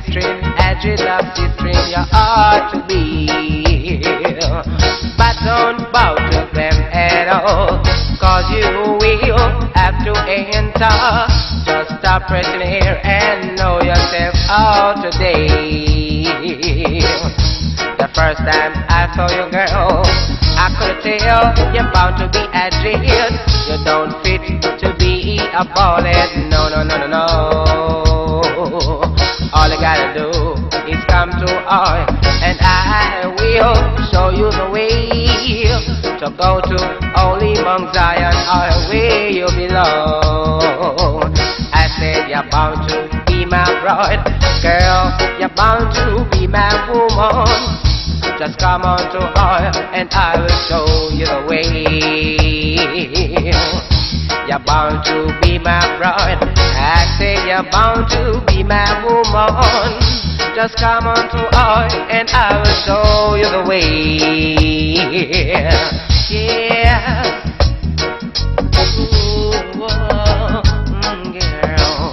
string, edges of the string you ought to be. But don't bow to them at all, cause you will have to enter. Just stop pressing here and know yourself out today. The first time I saw you, girl, I could tell you're bound to be a jail. You don't fit to be a ballhead, no, no, no, no, no. All you gotta do is come to I, and I will show you the way to go to Holy Mount Zion, or where you belong. I said you're bound to be my bride, girl, you're bound to be my woman. Just come on to her and I will show you the way. You're bound to be my bride, I say you're bound to be my woman. Just come on to her and I will show you the way. Yeah. Ooh, oh, girl.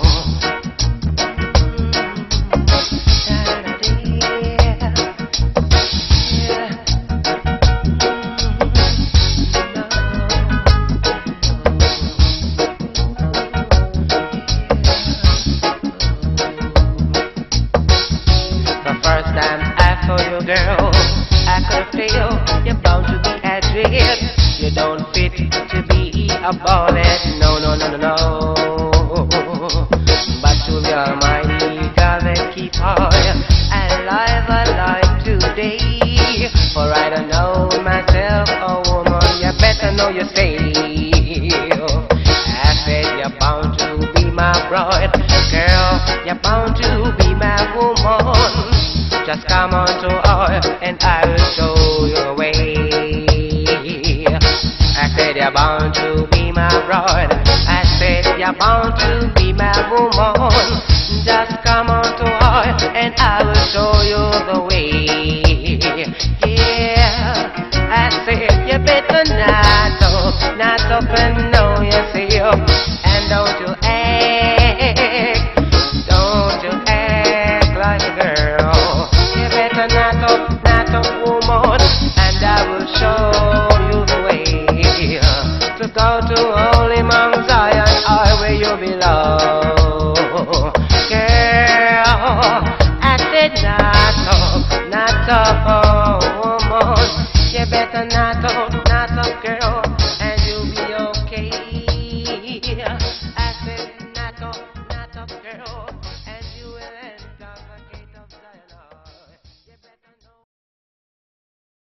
Girl, I could feel you're bound to be a dread. You don't fit to be a ballhead, no, no, no, no, no. But to the Almighty God that keep her alive today. For I don't know myself, a woman, you better know yourself. I said you're bound to be my bride, girl, you're bound to be my woman. Just come on to her and I will show you the way. I said you're bound to be my bride, I said you're bound to be my woman. Just come on to her and I will show you the way. Yeah, I said you better not up and